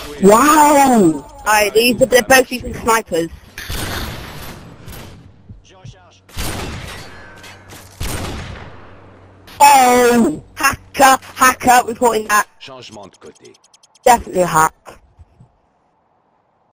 Wow! Alright, they're both using snipers. Oh! Hacker! Hacker! Reporting that. Changement de côté. Definitely a hack.